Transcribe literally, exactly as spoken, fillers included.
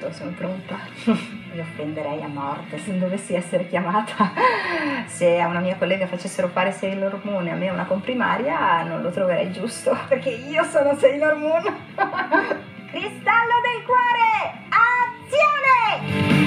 tutto, sono pronta. Mi offenderei a morte se non dovessi essere chiamata. Se a una mia collega facessero fare Sailor Moon e a me una comprimaria, non lo troverei giusto, perché io sono Sailor Moon. Cristallo del cuore, azione!